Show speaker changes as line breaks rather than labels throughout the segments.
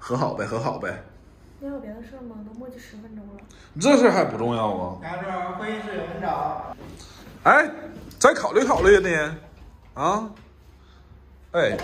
和好呗，和好呗。
你还有别的事吗？都磨叽10分钟了。
这事还不重要吗？
杨主任，会议室有人找。
哎，再考虑考虑呢。啊？哎。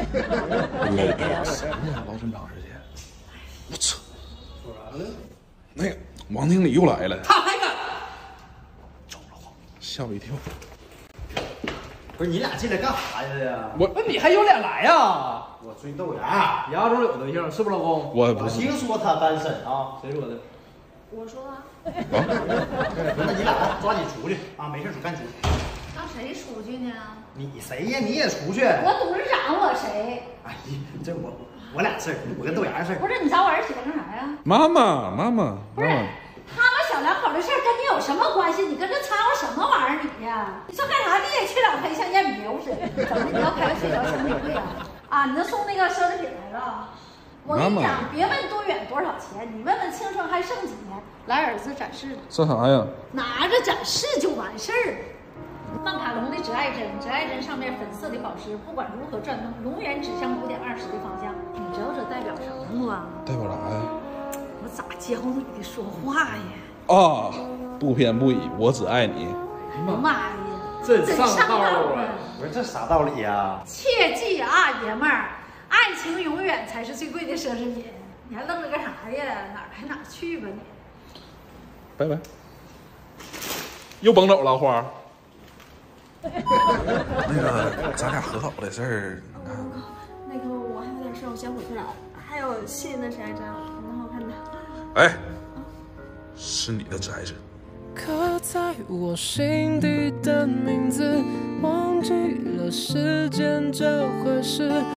老这么长时间。我操！
说啥了？
那个王经理又来了。
他还敢？
中了我，吓我一跳。
不是你俩进来干啥呀？
我
那你还有脸来呀？
我追豆芽。
牙中有对象是不是老公？
我不是。
听说他单身啊？
谁说的？
我说啊。
那你俩抓紧出去啊！没事，赶紧出去。
让谁出去呢？
你谁呀？你也出去？
我董事长，我谁？
哎呀，这我俩事儿，我跟豆芽事儿。
不是你找我儿媳妇干啥呀？
妈妈。
不是，他们小两口的事儿跟你有什么关系？你跟这掺和什么玩意儿你呀？你说干啥？你也去两回像验牛似的？怎么你要开个水疗兄弟会啊？啊，你这送那个奢侈品来了？我跟你讲，别问多远多少钱，你问问青春还剩几年，来儿子展示的。
这啥呀？
拿着展示就完事儿。曼卡龙的指爱针，指爱针上面粉色的宝石，不管如何转动，永远指向5.20的方向。你知道这代表什么不？
代表啥呀？
我咋教你的说话呀？
啊，不偏不倚，我只爱你。
哎呀妈呀，
真上道啊！
不是这啥道理呀？
切记啊，爷们儿，爱情永远才是最贵的奢侈品。你还愣着干啥呀？哪儿来哪儿去吧你！
拜拜。又甭走了，花。那个，咱俩和好的事儿，
那个我还有点事，我先回去了。还有信那谁来着？蛮好看的。
哎，是你的宅子。
刻在我心底的名字，忘记了时间这回事。